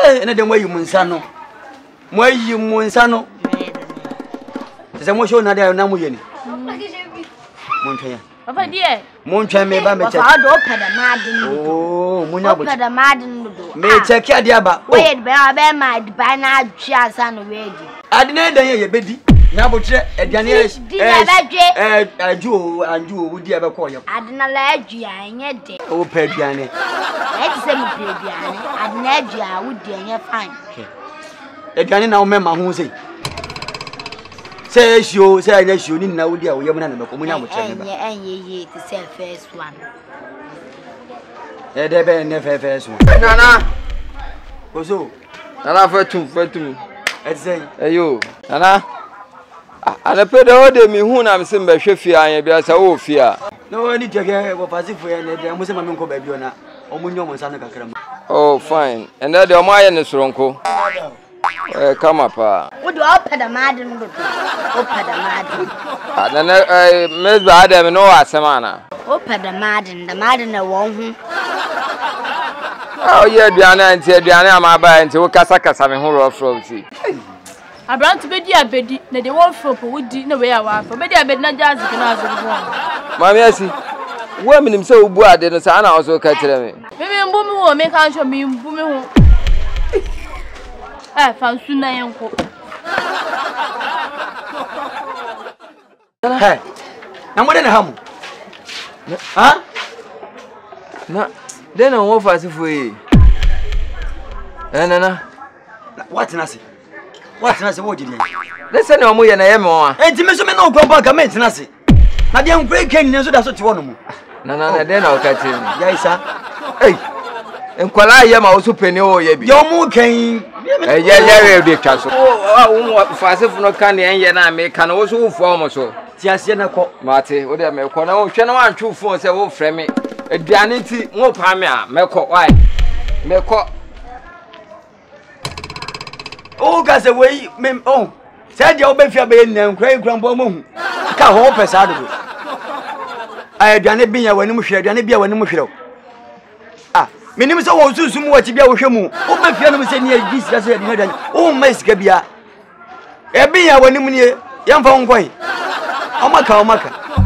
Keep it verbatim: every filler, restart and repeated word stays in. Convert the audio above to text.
Eh, na de mo yi munsa no. Mo yi munsa no. Se mo show na de na mo ye ni. Mo ntwe ya. Papa die. Mo ntwe me ba me check. Papa do pada madin. Oh, mo nya bo. Pada madin do. Me check ade aba. Oye be ba ma ba na adwi asa no weji. Ade na dan ye bedi. Na bo tre aduane eh eh aju aju wo di ebe ko ye. Ade na la adwi anye de. O pe aduane. E ti se mi pe aduane. Ade na adwi a wo di anye fine. Aduane na wo mema ho sei. Say show say na show ni na wo di a wo ye mo na na ko mo nya mo tre me ba. Enye enye ye ti se first one. E de be ne fe first one. Nana. Ozo. Nana fatum fatum. E say. Ayo. Nana. Ana pe de o de mi hu na me se mba hwe fie anya bia sa wo fie a. No ni tege wo pasifo ye ne de mo se ma me nko ba bi ona. O mo nyo mo sa no kakra ma. Oh fine. And that the o ma ye ne soronko. Eh kama pa. Wo do o pada madin do. O pada madin. Nana eh mesba adam no asema na. O pada madin, da madin na won hu. Oh yeah aduane anti aduane amaba anti wo kasa kasa me ho ro from ti. Abrant bedi abedi na de won fropo wudi na we ya wa fo bedi abedi na jazz ke na azu bo. Mami asi. Wo minim se ubu ade no sa na ozo ka kire me. Me me mbu mi wo me kan sho mi mbu mi ho. Eh fansu na yenko. Hey. Na mo de na hamu. Ha? Na de na wo fasifo yi. Eh nana. What na say? What na say wo di ni? Listen na mo ye na ye me wa. Enti me so me na okwa ba ka me tina say. Na de nkwe kan ni so da so te wo no mu. Nana na de na o ka kire me. Ya isa. Hey. Enkwala ye ma wo so peni o ye bi. Yo mu kan. Eh ye ye we bi twa so. O wo fasifo no kan ne ye na me kan wo so wo fo mo so. Ti ase na ko. Mate, wo de me ko na wo hwe na wan twu phone say wo frɛ me. Aduane nti wo pa me a me ko why? Me ko. O ga se we me oh. Say dia oba fia be na nkran nkran bo mo hu. Ka ho pesa do. Ai aduane bi ya wani mu hwe aduane bi ya wani mu hwe. Ah, minim se wo susum wo ti bia wo hwe mu. Oba fia no se ni bi sika se aduane aduane. O ma sika bia. E bi ya wani mu ni yamfa nkoi. Omaka omaka.